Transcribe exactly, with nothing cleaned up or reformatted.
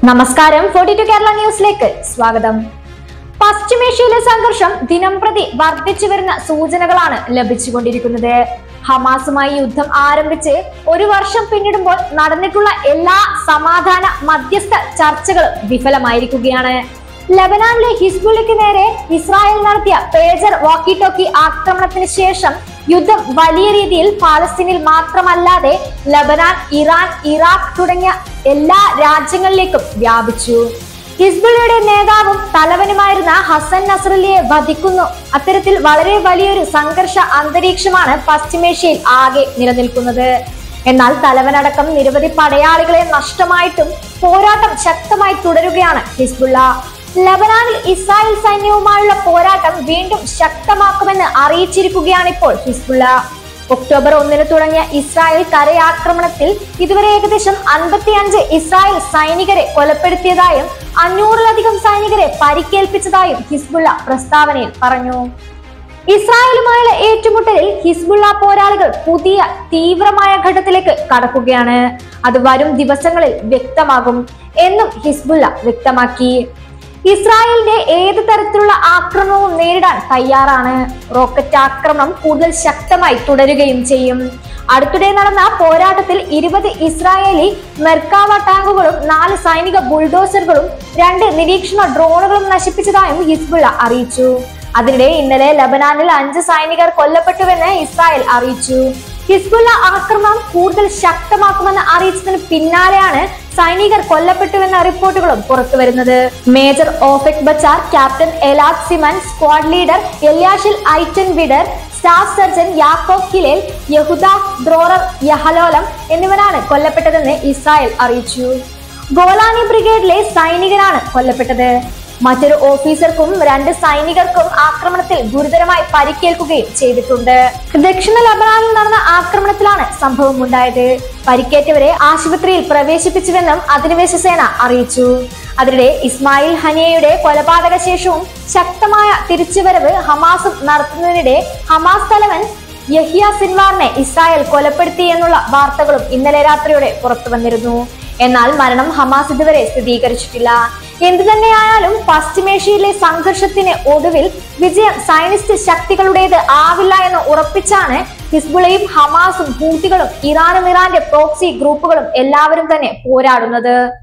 നമസ്കാരം forty to Kerala ന്യൂസിലേക്ക് സ്വാഗതം. പശ്ചിമേഷ്യയിലെ സംഘർഷം ദിനംപ്രതി വർദ്ധിച്ചു വരുന്ന സൂചനകളാണ് ലഭിച്ചുകൊണ്ടിരിക്കുന്നത്. ഹമാസുമായി യുദ്ധം ആരംഭിച്ച് ഒരു വർഷം പിന്നിടുമ്പോൾ നടന്നിട്ടുള്ള എല്ലാ സമാധാന മധ്യസ്ഥ ചർച്ചകളും വിഫലമായിരിക്കുകയാണ്. ലബനാനിലെ ഹിസ്ബുള്ളയ്ക്ക് നേരെ ഇസ്രായേൽ നടത്തിയ പേജർ വാക്കി ടോക്കി ആക്രമണത്തിന് ശേഷം യുദ്ധം വലിയ രീതിയിൽ പാലസ്തീനിൽ മാത്രമല്ലാതെ ലബനാൻ, ഇറാൻ, ഇറാഖ് തുടങ്ങിയ എല്ലാ രാജ്യങ്ങളിലേക്കും വ്യാപിച്ചു. ഹിസ്ബുള്ളയുടെ നേതാവും തലവനുമായിരുന്ന ഹസൻ നസ്രല്ലിയെ വധിക്കുന്നു. അത്തരത്തിൽ വളരെ വലിയൊരു സംഘർഷ അന്തരീക്ഷമാണ് പശ്ചിമേഷ്യയിൽ ആകെ നിലനിൽക്കുന്നത്. എന്നാൽ തലവനടക്കം നിരവധി പടയാളികളെ നഷ്ടമായിട്ടും പോരാട്ടം ശക്തമായി തുടരുകയാണ് ഹിസ്ബുള്ള. ലബനാനിൽ ഇസ്രായേൽ സൈന്യവുമായുള്ള പോരാട്ടം വീണ്ടും ശക്തമാക്കുമെന്ന് അറിയിച്ചിരിക്കുകയാണ് ഇപ്പോൾ ഹിസ്ബുള്ള. ഒക്ടോബർ ഒന്നിന് തുടങ്ങിയ ഇസ്രായേൽ കരയാക്രമണത്തിൽ ഇതുവരെ ഏകദേശം അൻപത്തി അഞ്ച് ഇസ്രായേൽ സൈനികരെ കൊലപ്പെടുത്തിയതായും അഞ്ഞൂറിലധികം സൈനികരെ പരിക്കേൽപ്പിച്ചതായും ഹിസ്ബുള്ള പ്രസ്താവനയിൽ പറഞ്ഞു. ഇസ്രായേലുമായുള്ള ഏറ്റുമുട്ടലിൽ ഹിസ്ബുള്ള പോരാളികൾ പുതിയ തീവ്രമായ ഘട്ടത്തിലേക്ക് കടക്കുകയാണ്. അത് വരും ദിവസങ്ങളിൽ വ്യക്തമാകും എന്നും ഹിസ്ബുള്ള വ്യക്തമാക്കി. ഇസ്രായേലിന്റെ ഏത് തരത്തിലുള്ള ആക്രമണവും നേരിടാൻ തയ്യാറാണ്. റോക്കറ്റ് ആക്രമണം കൂടുതൽ ശക്തമായി തുടരുകയും ചെയ്യും. അടുത്തിടെ നടന്ന പോരാട്ടത്തിൽ ഇരുപത് ഇസ്രായേലി മെർക്കാവ ടാങ്കുകളും നാല് സൈനിക ബുൾഡോസറുകളും രണ്ട് നിരീക്ഷണ ഡ്രോണുകളും നശിപ്പിച്ചതായും ഹിസ്ബുള്ള അറിയിച്ചു. അതിനിടെ ഇന്നലെ ലബനാനിൽ അഞ്ച് സൈനികർ കൊല്ലപ്പെട്ടുവെന്ന് ഇസ്രായേൽ അറിയിച്ചു. ഹിസ്ബുള്ള ആക്രമണം കൂടുതൽ ശക്തമാക്കുമെന്ന് അറിയിച്ചതിന് പിന്നാലെയാണ് സൈനികർ കൊല്ലപ്പെട്ടുവെന്ന റിപ്പോർട്ടുകളും പുറത്തു വരുന്നത്. Major Ofek Bachar, captain Elad Siman, squad leader എല്യാഷിൽ Eitan Vider, staff sergeant Yaakov Kilel, യഹൂദ ഡ്രോറർ യഹലോലം എന്നിവരാണ് കൊല്ലപ്പെട്ടതെന്ന് ഇസ്രായേൽ അറിയിച്ചു. ഗോലാനി ബ്രിഗേഡിലെ സൈനികരാണ് കൊല്ലപ്പെട്ടത്. മറ്റൊരു ഓഫീസർക്കും രണ്ട് സൈനികർക്കും ആക്രമണത്തിൽ ഗുരുതരമായി പരിക്കേൽക്കുകയും ചെയ്തിട്ടുണ്ട്. ദക്ഷിണ ലബനാനിൽ നടന്ന ആക്രമണത്തിലാണ് സംഭവം ഉണ്ടായത്. പരിക്കേറ്റവരെ ആശുപത്രിയിൽ പ്രവേശിപ്പിച്ചുവെന്നും അധിനിവേശ സേന അറിയിച്ചു. അതിനിടെ ഇസ്മായിൽ ഹനിയയുടെ കൊലപാതക ശേഷവും ശക്തമായ തിരിച്ചുവരവ് ഹമാസും നടത്തുന്നതിനിടെ ഹമാസ് തലവൻ യഹിയ സിൻവാറിനെ ഇസ്രായേൽ കൊലപ്പെടുത്തി എന്നുള്ള വാർത്തകളും ഇന്നലെ രാത്രിയോടെ പുറത്തു വന്നിരുന്നു. എന്നാൽ മരണം ഹമാസ് ഇതുവരെ സ്ഥിരീകരിച്ചിട്ടില്ല. എന്തു തന്നെയായാലും പശ്ചിമേഷ്യയിലെ സംഘർഷത്തിന് ഒടുവിൽ വിജയം സൈനിസ്റ്റ് ശക്തികളുടേത് ആവില്ല എന്ന് ഉറപ്പിച്ചാണ് ഹിസ്ബുള്ളയും ഹമാസും ഹൂത്തികളും ഇറാനും ഇറാന്റെ പ്രോക്സി ഗ്രൂപ്പുകളും എല്ലാവരും തന്നെ പോരാടുന്നത്.